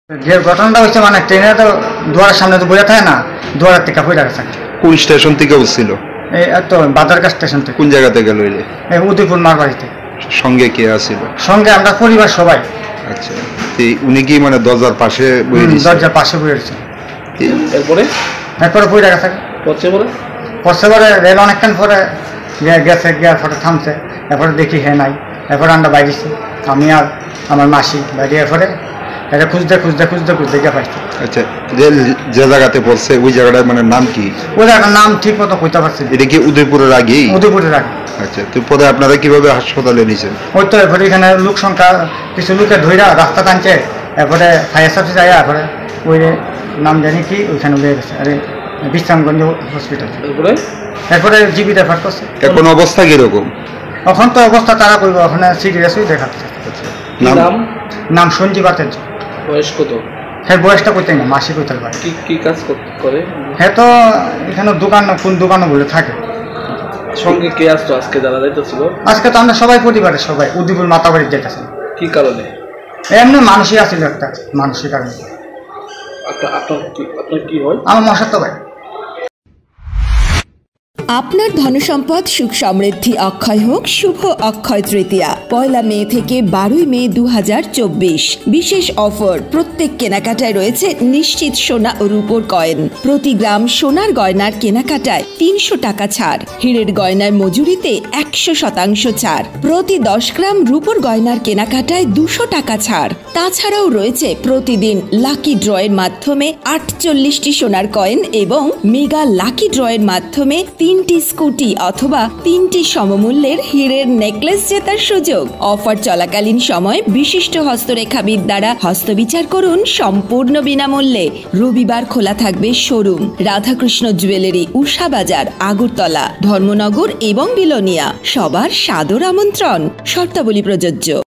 যে ঘটনাটা হচ্ছে মানে ট্রেনে তো দুয়ারের সামনে তো বইয়া থাকে না, দুয়ারের থেকে পড়ে গেছে। কোন স্টেশন থেকে উঠছিল? এই তো বাজারঘাট স্টেশন থেকে। কোন জায়গা থেকে লইলে? এই উদয়পুর মারবাড়িতে। সঙ্গে কে আছিল? সঙ্গে আমরা পরিবার সবাই। আচ্ছা, উনি কি মানে দরজার পাশে বইয়ে দিয়েছে? দরজার পাশে বইয়ে দিয়েছে। এরপরে পড়ে গেছে। পড়ছে পরে রেল অনেকক্ষণ পরে গেছে, গিয়ে পরে থামছে। এরপরে দেখি হ্যাঁ নাই। এরপরে আমরা বাইরেছি, আমি আর আমার মাসি বাইরে। এরপরে এটা খুঁজতে গিয়ে পাইছি। আচ্ছা, যে জায়গাতে পড়ছে ওই জায়গাটার মানে নাম কি? ওই জায়গাটার নাম ঠিক মতো কইতে পারছি। এটা কি উদয়পুরের আগেই? উদয়পুরের আগে। আচ্ছা, তো পরে আপনারা কিভাবে হাসপাতালে নিয়েছেন? ওই তো এরপরে এখানে লোক সংখ্যা কিছু লোকে ধইরা রাস্তা টানছে। এরপরে ফায়ার সার্ভিস যায়। এরপরে ওই নাম জানি কি ওইখানে উঠে গেছে, আরে বিশ্রামগঞ্জ হসপিটাল। এরপরে জিবি রেফার করছে। এখন অবস্থা কিরকম? এখন তো অবস্থা তারা করবো, ওখানে সিরিয়াসই দেখাচ্ছে। নাম সঞ্জীব আচার্য। বয়স কত? হ্যাঁ, বয়সটা কইতে না, মাসি কইতে পারে। কি কাজ করে? হ্যাঁ, তো এখানে কোন দোকানে বলে থাকে। সঙ্গে কে আসতো আজকে জানা যাইতেছিল? আজকে তো আমরা সবাই পরিবারের সবাই উদয়পুর মাতাবাড়ির যেতেছি। কি কারণে? এমনি মানসিক আছিল, একটা মানসিক কারণে। আপনার কি হয়? আমার মশার তো ভাই। আপনার ধনসম্পদ সুখ সমৃদ্ধি অক্ষয় হোক। শুভ অক্ষয় তৃতীয়া 1 মে থেকে 12 মে 2024। বিশেষ অফার, প্রত্যেক কেনাকাটায় রয়েছে নিশ্চিত সোনা ও রূপোর কয়েন। প্রতি গ্রাম সোনার গয়নার কেনাকাটায় 300 টাকা ছাড়। হীরের গয়নার মজুরিতে 100% ছাড়। প্রতি 10 গ্রাম রূপোর গয়নার কেনাকাটায় 200 টাকা ছাড়। তাছাড়াও রয়েছে প্রতিদিন লাকি ড্রয়ের মাধ্যমে 48টি সোনার কয়েন এবং মেগা লাকি ড্রয়ের মাধ্যমে 3টি স্কুটি অথবা 3টি সমমূল্যের হীরের নেকলেস জেতার সুযোগ। অফার চলাকালীন সময় বিশিষ্ট হস্তরেখাবিদ দ্বারা হস্তবিচার করুন সম্পূর্ণ বিনামূল্যে। রবিবার খোলা থাকবে শোরুম। রাধাকৃষ্ণ জুয়েলারি, উষা বাজার, আগরতলা, ধর্মনগর এবং বিলোনিয়া। সবার সাদর আমন্ত্রণ। শর্তাবলী প্রযোজ্য।